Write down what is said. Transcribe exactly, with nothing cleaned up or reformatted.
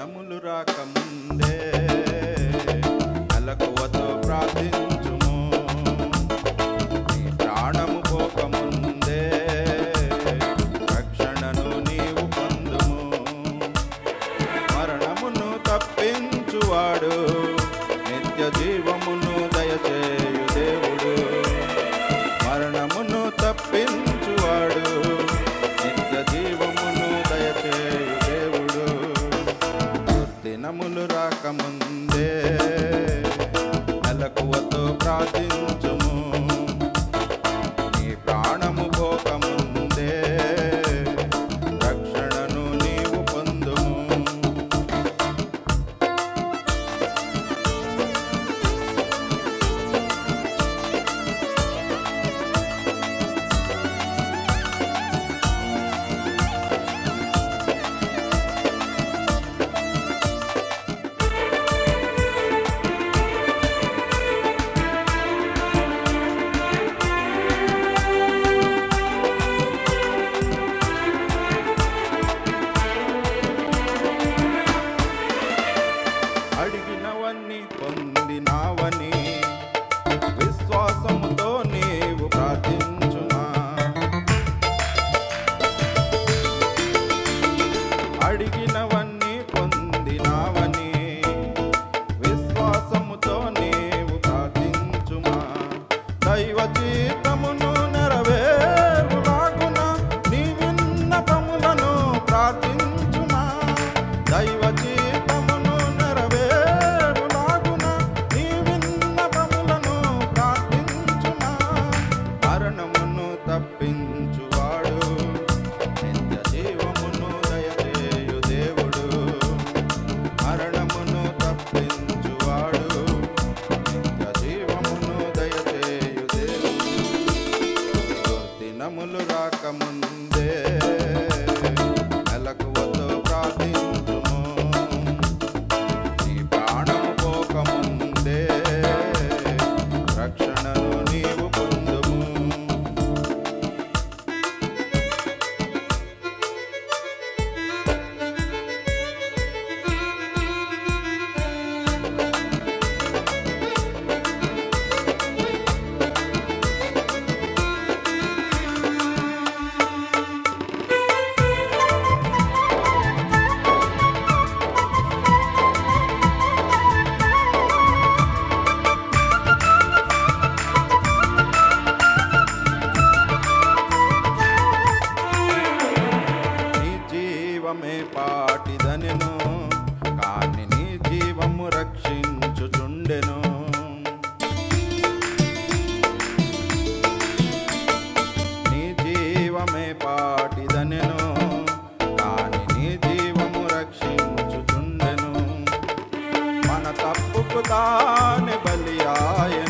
దినములు రాకముందే మెలకువతో ప్రార్థించుము. నీ ప్రాణము పోకముందే రక్షణను నీవు పొందుము. మరణమును తప్పించువాడు నిత్య జీవమును దయచేయు దేవుడు. మరణమును తప్పించువాడు నిత్య జీవమును దయచేయు దేవుడు. దినములు రాకముందే మెలకువతో ప్రార్థించుము. నీ ప్రాణము పోకముందే రక్షణను నీవు పొందుము. అడిగినవన్నీ పొందినావని విశ్వాసముతో నీవు ప్రార్థించుమా. అడిగినవన్నీ పొందినావని విశ్వాసముతో నీవు ప్రార్థించుమా. దైవ చిత్తమును నెరవేరులాగున నీ విన్నపములను ప్రార్థించుమా. దైవ చిత్తమును నెరవేరులాగున నీ విన్నపములను ప్రార్థించుమా. మరణమును తప్పించువాడు నిత్య జీవమును దయచేయు దేవుడు. మరణమును తప్పించువాడు నిత్య జీవమును దయచేయు దేవుడు. దినములు రాకముందే మెలకువతో ప్రార్థించుము. నీ ప్రాణము పోకముందే రక్షణను నీవు పొందుము. నీ జీవమే పాటిదనెను కాని నీ జీవము రక్షించుచుండెను. నీ జీవమే పాటిదనెను కాని నీ జీవము రక్షించుచుండెను. మన తప్పుకు తానే బలి ఆయెను.